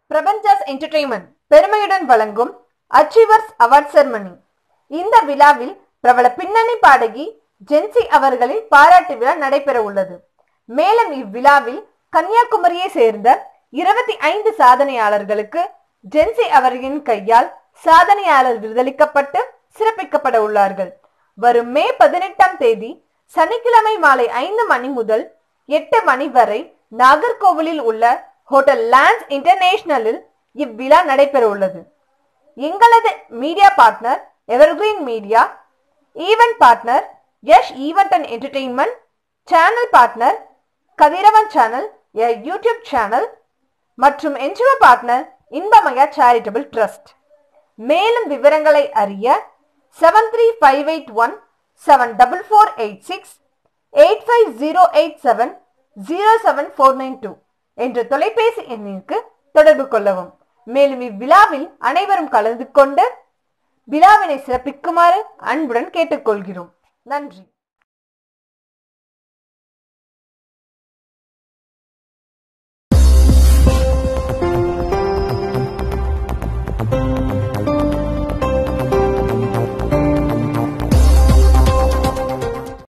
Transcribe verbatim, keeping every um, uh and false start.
பிரபஞ்சாஸ் entertainment பெருமையுடன் வழங்கும் achievers award ceremony. இந்த விழாவில் பிரபல பின்னணி பாடகி ஜென்சி அவர்களின் பாராட்டு விழா நடைபெற உள்ளது. மேலும் இவ்விழாவில் கன்னியாகுமரியை சேர்ந்த இருபத்தி ஐந்து சாதனையாளர்களுக்கு ஜென்சி அவர்களின் கையால் சாதனையாளர் விருதளிக்கப்பட்டு சிறப்பிக்கப்பட உள்ளார்கள். வரும் மே பதினெட்டாம் தேதி சனிக்கிழமை மாலை ஐந்து மணி முதல் எட்டு மணி வரை நாகர்கோவிலில் உள்ள ஹோட்டல் லான்ஸ் இன்டர்நேஷனலில் இவ்விழா நடைபெற உள்ளது. எங்களது media partner Evergreen media, event partner Yash event and entertainment, channel partner Kathiravan channel, YouTube channel மற்றும் NGO partner Inbamaya charitable trust. மேலும் விவரங்களை அறிய seven three five eight one seven double four eight six eight five zero eight seven zero seven four nine two என்ற தொலைபேசி எண்ணிற்கு தொடர்பு கொள்ளவும். மேலும் இவ்விழாவில் அனைவரும் கலந்து கொண்டு விழாவினை சிறப்பிக்குமாறு அன்புடன் கேட்டுக்கொள்கிறோம். நன்றி.